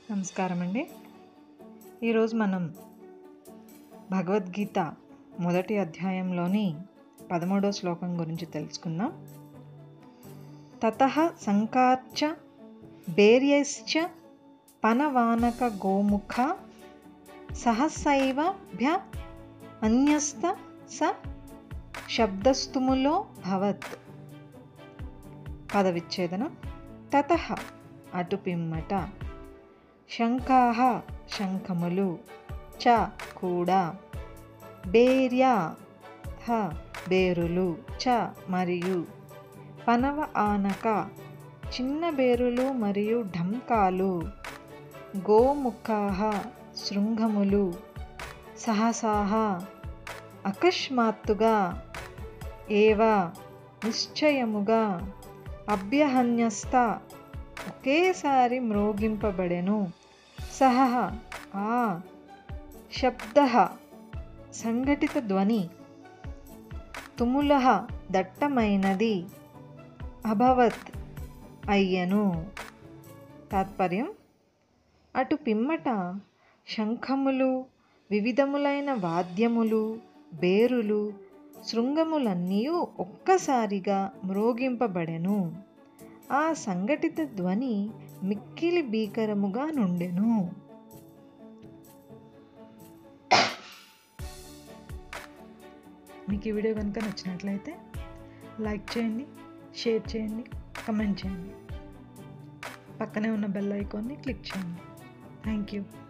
నమస్కారం అండి. ఈరోజు మనం భగవద్గీత మొదటి అధ్యాయంలోని 13వ శ్లోకం గురించి తెలుసుకుందాం. తతః సంకార్చ భేర్యశ్చ పనవానక గోముఖ సహసైవ భ్య అన్యస్త స శబ్దస్తుములో భవత్. పదవిచ్ఛేదనం. తతః అటు పిమ్మట, శంఖాః శంఖములు, చ కూడా, భేర్యాః బేరులు, చ మరియు, పనవ ఆనక చిన్న బేరులు మరియు ఢంకాలు, గోముఖాః శృంగములు, సహసాః అకస్మాత్తుగా, ఏవ నిశ్చయముగా, అభ్యహన్యస్త ఒకేసారి మ్రోగింపబడెను, సహ ఆ, శబ్దః సంఘటిత ధ్వని, తుములః దట్టమైనది, అభవత్ అయ్యెను. తాత్పర్యం: అటు పిమ్మట శంఖములు, వివిధములైన వాద్యములు, బేరులు, శృంగములన్నీ ఒక్కసారిగా మ్రోగింపబడెను. ఆ సంఘటిత ధ్వని మిక్కిలి భీకరముగా నుండెను. మీకు ఈ వీడియో కనుక నచ్చినట్లయితే లైక్ చేయండి, షేర్ చేయండి, కమెంట్ చేయండి. పక్కనే ఉన్న బెల్ ఐకాన్ని క్లిక్ చేయండి. Thank you.